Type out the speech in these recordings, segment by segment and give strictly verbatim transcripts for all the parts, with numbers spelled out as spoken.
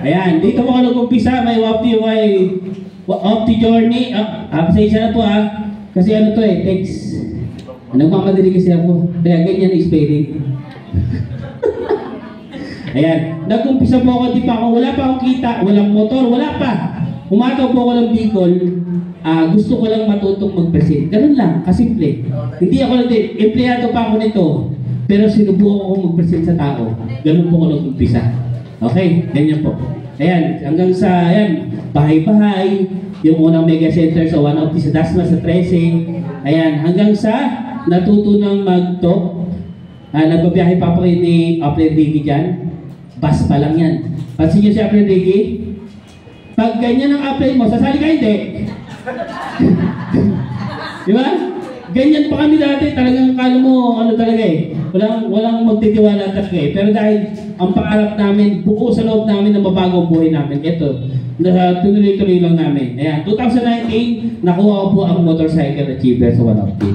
Ayan, dito mo ako nag-umpisa, may Opti, may Opti Journey. Ah, ah, pasensya na po ah. Kasi ano to eh, text. Nagmamadali kasi ako. Kaya ganyan i-spelling. Ayan, nag-umpisa po ako, di pa ako, wala pa akong kita, walang motor, wala pa. Umataw po ako ng Bicol, uh, gusto ko lang matutong mag-present. Ganun lang, kasimple. Hindi ako nag- empleyado pa ako nito, pero sinubukan ko mag-present sa tao. Ganun po ako nag-umpisa. Okay, ganyan po. Ayan, hanggang sa, ayan, bahay-bahay, yung unang mega center sa one of the sa Dasma sa thirteen. Ayan, hanggang sa natuto ng mag-talk. Uh, nagbabiyahe pa po ni Apple Diggy dyan. Bus pa lang yan. Pansin nyo si Apple Diggy? Pag ganyan ang apply mo, sasali ka hindi. Di ba? Ganyan pa kami dati. Talagang kala mo, ano talaga eh. Walang, walang magtitiwala talaga eh. Pero dahil ang pangarap namin, buo sa loob namin na mabago ang buhay namin. Ito, tuloy-tuloy lang namin. Ayan, twenty nineteen, nakuha ko po ang Motorcycle Achiever sa one of the.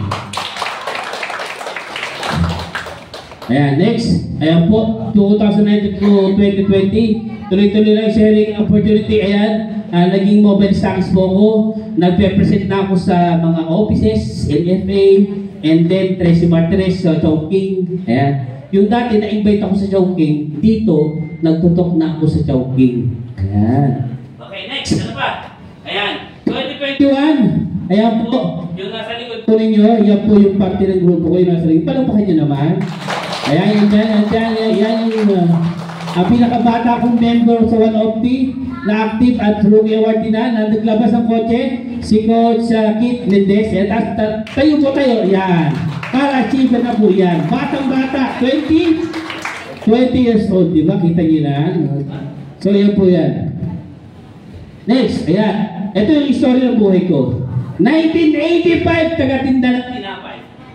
Ayan, next. Ayan po, twenty nineteen to twenty twenty. Tuloy-tuloy lang sharing opportunity. Ayan, uh, naging mobile stocks po ako. Nagpe-present na ako sa mga offices, N F A, and then Tracy Martinez sa Chowking. Ayan. Yung dati na-invite ako sa Chowking, dito, nagtutok na ako sa Chowking. Ayan. Okay, next. Ano pa? Ayan. twenty twenty-one. Ayan po. Yung nasa likod po ninyo, yan po yung parte ng grupo ko, yung nasa likod. Palampakan nyo naman. Ayan, yan dyan, yan dyan, yan yung uh, ang pinakabata kong member sa one of the na active at rookie award din na, na naglabas ng kotse, si Coach uh, Kit Mendez. Yan, ta tayo po tayo, yan. Para achiever na po yan. Batang-bata, twenty, twenty years old, di ba? Kita nyo na. So, yan po yan. Next, ayan. Ito yung story ng buhay ko. nineteen eighty-five, taga-tinda ng tinapay.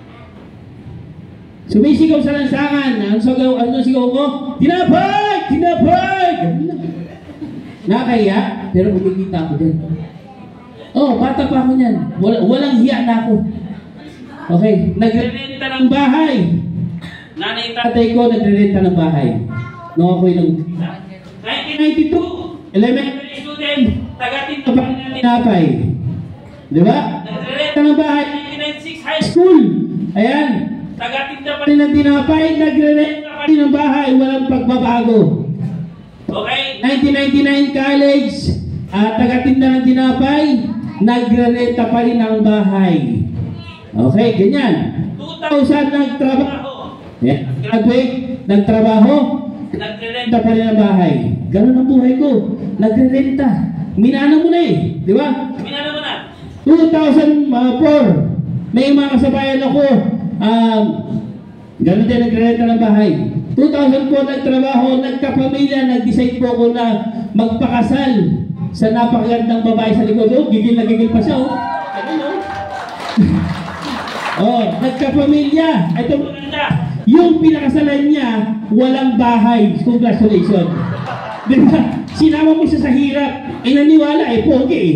Sumisigaw sa lansangan. Ang sigaw, ano sigaw ko? Tinapay! Tinapay! Nakaya, pero kumikita ako din. Oh, bata pa ako niyan. Wal walang hiya na ako. Okay, nagre-renta ng bahay. Nanay tatay ko nagre-renta ng bahay. Nung ako'y nag nineteen ninety-two, elementary student, taga-tinda pa ng tinapay. Di ba? Nagre-renta ng bahay. nineteen ninety-six, high school. Ayan. Taga-tinda pa rin ng tinapay, nagre-renta pa rin ng bahay, walang pagbabago. Okay? nineteen ninety-nine college, uh, taga-tinda ng tinapay, nagre-renta pa rin ng bahay. Okay, ganyan. two thousand nagtrabaho. Yeah. Graduate, nagtrabaho, nagre-renta pa rin ng bahay. Ganun ang buhay ko. Nagre-renta. Minana mo na eh. Di ba? Minana mo na. two thousand four, may mga kasabayan ako, Um, ganun din nagre-renta ng bahay. two thousand four nagtrabaho, nagkapamilya, nag-decide po ako na magpakasal sa napakagandang babae sa likod. Oh, gigil na gigil pa siya. Oh, oh nagkapamilya. Ito maganda. Yung pinakasalan niya, walang bahay. Congratulations. Diba? Sinama mo siya sa hirap. Eh, naniwala eh, pogi eh.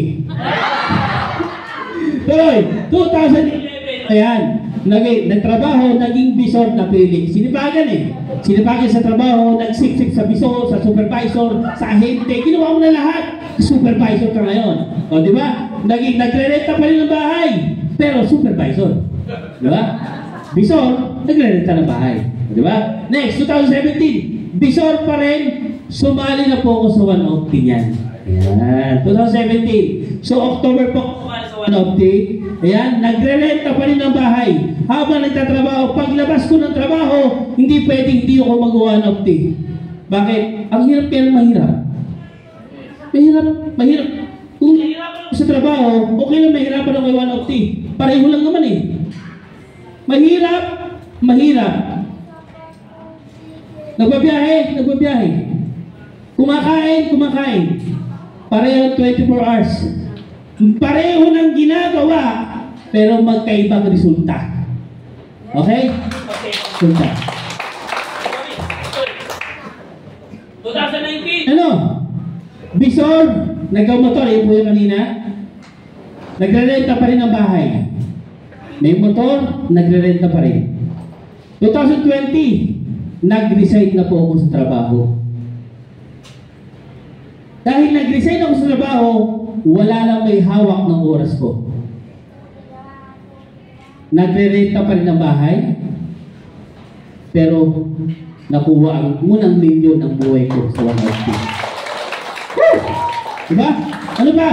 Toy, two thousand eleven. Ayan. Naging, nagtrabaho, naging bisor na pili. Sinipagan eh. Sinipagan sa trabaho, nagsiksik sa bisor, sa supervisor, sa ahente. Ginawa mo na lahat. Supervisor ka ngayon. O, di ba? Naging, nagre-renta pa rin ng bahay. Pero supervisor. Di ba? Bisor, nagre-renta ng bahay. Di ba? Next, twenty seventeen. Bisor pa rin. Sumali na po ako sa one of the yan. Ayan. twenty seventeen. So, October po ako sumali sa one of the. Ayan, nagre-renta pa rin ng bahay. Habang nagtatrabaho, paglabas ko ng trabaho, hindi pwedeng hindi ako mag-one of the. Bakit? Ang hirap pero mahirap. Mahirap, mahirap. Kung mahirapan ako sa trabaho, okay lang mahirapan ako one of the. Pareho lang naman eh. Mahirap, mahirap. Nagbabiyahe, nagbabiyahe. Kumakain, kumakain. Pareho twenty-four hours. Pareho ng ginagawa, pero magkaibang resulta. Okay? Okay. Resulta. twenty nineteen. Ano? Bisor, nagkamotor, yun po yung kanina. Nagre-renta pa rin ang bahay. May motor, nagre-renta pa rin. twenty twenty, nag-resign na po ako sa trabaho. Dahil nag-resign ako sa trabaho, wala lang may hawak ng oras ko. Nagre-renta pa rin ng bahay, pero nakuha ang unang milyon ng buhay ko sa one hour. Diba? Ano ba?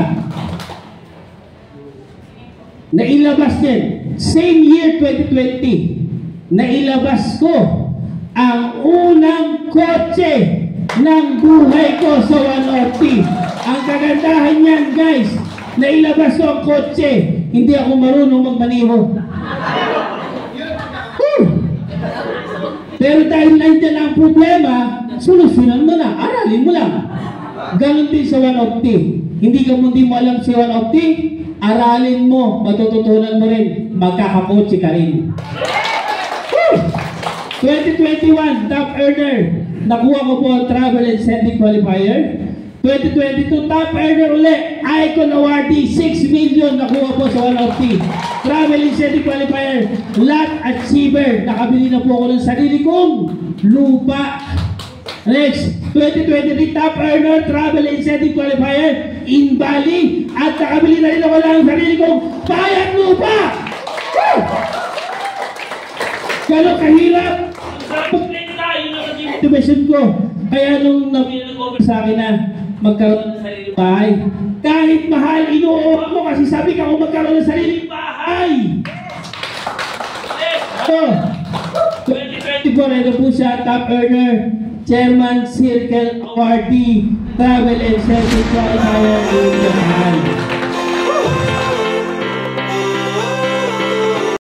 Nailabas din. Same year twenty twenty, nailabas ko ang unang kotse ng buhay ko sa one oh three. Ang kagandahan niyan, guys, nailabas ko ang kotse. Hindi ako marunong magmaniho. Hmm. Pero dahil nandiyan ang problema, solusyonan mo na, aralin mo lang. Ganon din sa one oh three. Hindi ka mo, hindi mo alam sa one oh three, aralin mo, matututunan mo rin, magkakakotse ka rin. Woo! twenty twenty-one, top earner. Nakuha ko po ang travel incentive qualifier. twenty twenty-two, top earner ulit. Icon awardee, six million nakuha po sa one oh three. Travel incentive qualifier. Lot achiever. Nakabili na po ako ng sarili kong lupa. Next, twenty twenty-three, top earner, travel incentive qualifier in Bali. At nakabili na rin ako ng sarili kong bayan lupa. Woo! Gano'ng kahirap? Motivation ko. Kaya nung nag-over sa akin na magkaroon ng sarili bahay, kahit mahal, inuuha mo kasi sabi ka kung magkaroon ng sarili bahay. So, twenty twenty-four, ito po siya, top earner, Chairman Circle Awardee, Travel and Service Qualifier in Japan.